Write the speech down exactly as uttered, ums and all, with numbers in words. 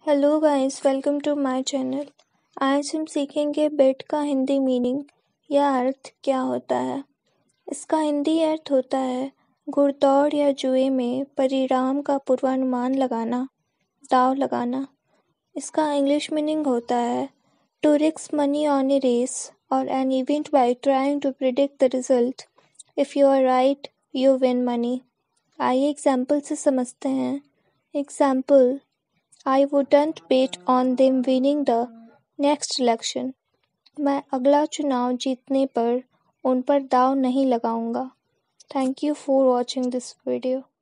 Hello guys, welcome to my channel. आज हम सीखेंगे बेट का हिंदी मीनिंग या अर्थ क्या होता है। इसका हिंदी अर्थ होता है घुड़दौड़ या जुए में परिणाम का पूर्वानुमान लगाना, दांव लगाना। इसका इंग्लिश मीनिंग होता है to risk money on a race और an event by trying to predict the result. If you are right you win money. आइए एग्जाम्पल से समझते हैं। Example, I wouldn't bet on them winning the next election. मैं अगला चुनाव जीतने पर उन पर दांव नहीं लगाऊंगा। Thank you for watching this video.